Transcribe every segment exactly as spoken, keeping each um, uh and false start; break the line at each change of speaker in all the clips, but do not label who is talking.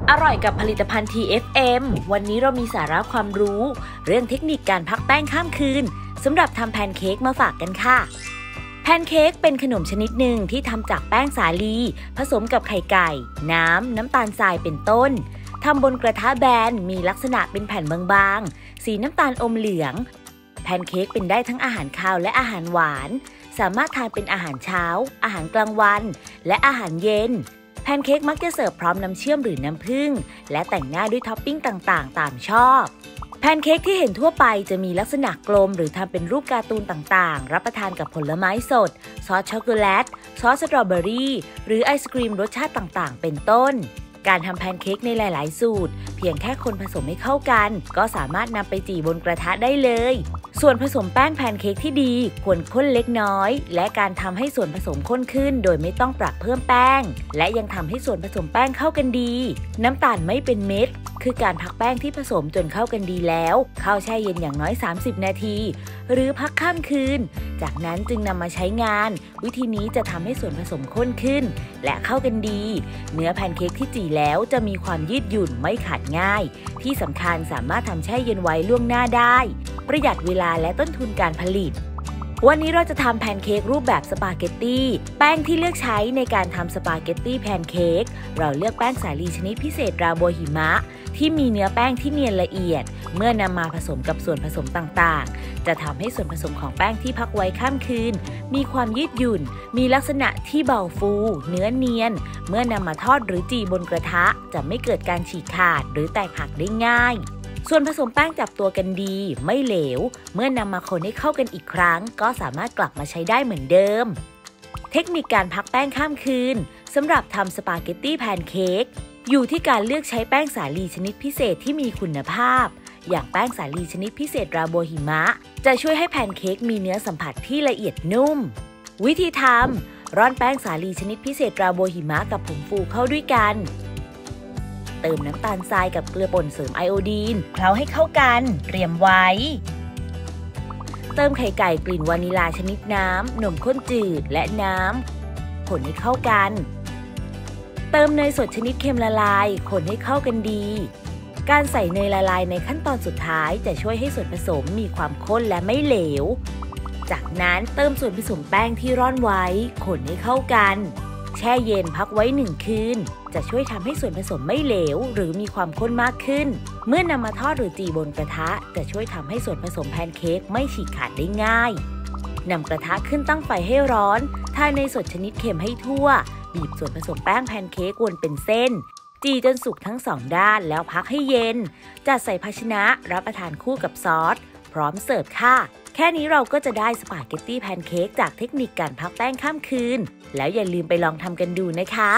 อร่อยกับผลิตภัณฑ์ ที เอฟ เอ็ม วันนี้เรามีสาระความรู้เรื่องเทคนิคการพักแป้งข้ามคืนสำหรับทำแพนเค้กมาฝากกันค่ะแพนเค้กเป็นขนมชนิดหนึ่งที่ทำจากแป้งสาลีผสมกับไข่ไก่น้ำน้ำตาลทรายเป็นต้นทำบนกระทะแบนมีลักษณะเป็นแผ่นบางๆสีน้ำตาลอมเหลืองแพนเค้กเป็นได้ทั้งอาหารคาวและอาหารหวานสามารถทานเป็นอาหารเช้าอาหารกลางวันและอาหารเย็นแพนเค้กมักจะเสิร์ฟพร้อมน้ำเชื่อมหรือน้ำผึ้งและแต่งหน้าด้วยท็อปปิ้งต่างๆตามชอบแพนเค้กที่เห็นทั่วไปจะมีลักษณะกลมหรือทำเป็นรูปการ์ตูนต่างๆรับประทานกับผลไม้สดซอสช็อกโกแลตซอสสตรอเบอรี่หรือไอศกรีมรสชาติต่างๆเป็นต้นการทำแพนเค้กในหลายๆสูตรเพียงแค่คนผสมให้เข้ากันก็สามารถนำไปจี่บนกระทะได้เลยส่วนผสมแป้งแพนเค้กที่ดีควรข้นเล็กน้อยและการทำให้ส่วนผสมข้นขึ้นโดยไม่ต้องปรับเพิ่มแป้งและยังทำให้ส่วนผสมแป้งเข้ากันดีน้ำตาลไม่เป็นเม็ดคือการพักแป้งที่ผสมจนเข้ากันดีแล้วเข้าแช่เย็นอย่างน้อยสามสิบนาทีหรือพักข้ามคืนจากนั้นจึงนำมาใช้งานวิธีนี้จะทำให้ส่วนผสมข้นขึ้นและเข้ากันดีเนื้อแพนเค้กที่จี่แล้วจะมีความยืดหยุ่นไม่ขาดง่ายที่สำคัญสามารถทำแช่เย็นไว้ล่วงหน้าได้ประหยัดเวลาและต้นทุนการผลิตวันนี้เราจะทำแพนเค้กรูปแบบสปาเกตตี้แป้งที่เลือกใช้ในการทำสปาเกตตี้แพนเค้กเราเลือกแป้งสาลีชนิดพิเศษราโบหิมะที่มีเนื้อแป้งที่เนียนละเอียดเมื่อนำมาผสมกับส่วนผสมต่างๆจะทำให้ส่วนผสมของแป้งที่พักไว้ข้ามคืนมีความยืดหยุ่นมีลักษณะที่เบาฟูเนื้อเนียนเมื่อนำมาทอดหรือจี่บนกระทะจะไม่เกิดการฉีกขาดหรือแตกหักได้ง่ายส่วนผสมแป้งจับตัวกันดีไม่เหลวเมื่อนำมาคนให้เข้ากันอีกครั้งก็สามารถกลับมาใช้ได้เหมือนเดิมเทคนิคการพักแป้งข้ามคืนสำหรับทำสปาเกตตี้แพนเค้กอยู่ที่การเลือกใช้แป้งสาลีชนิดพิเศษที่มีคุณภาพอย่างแป้งสาลีชนิดพิเศษราโบหิมะจะช่วยให้แพนเค้กมีเนื้อสัมผัสที่ละเอียดนุ่มวิธีทำร่อนแป้งสาลีชนิดพิเศษราโบหิมะกับผงฟูเข้าด้วยกันเติมน้ำตาลทรายกับเกลือป่นเสริมไอโอดีนเคล้าให้เข้ากันเตรียมไว้เติมไข่ไก่กลิ่นวานิลาชนิดน้ำนมข้นจืดและน้ำคนให้เข้ากันเติมเนยสดชนิดเค็มละลายคนให้เข้ากันดีการใส่เนยละลายในขั้นตอนสุดท้ายจะช่วยให้ส่วนผสมมีความข้นและไม่เหลวจากนั้นเติมส่วนผสมแป้งที่ร่อนไว้คนให้เข้ากันแช่เย็นพักไว้หนึ่งคืนจะช่วยทำให้ส่วนผสมไม่เหลวหรือมีความข้นมากขึ้นเมื่อนำมาทอดหรือจี่บนกระทะจะช่วยทำให้ส่วนผสมแพนเค้กไม่ฉีกขาดได้ง่ายนำกระทะขึ้นตั้งไฟให้ร้อนทาเนยสดชนิดเค็มให้ทั่วบีบส่วนผสมแป้งแพนเค้กวนเป็นเส้นจี่จนสุกทั้งสองด้านแล้วพักให้เย็นจัดใส่ภาชนะรับประทานคู่กับซอสพร้อมเสิร์ฟค่ะแค่นี้เราก็จะได้สปาเกตตี้แพนเค้กจากเทคนิคการพักแป้งข้ามคืนแล้วอย่าลืมไปลองทำกันดูนะคะ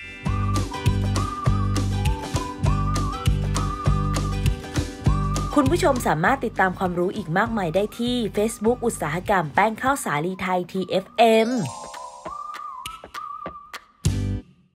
คุณผู้ชมสามารถติดตามความรู้อีกมากมายได้ที่ Facebook อุตสาหกรรมแป้งข้าวสาลีไทย ที เอฟ เอ็ม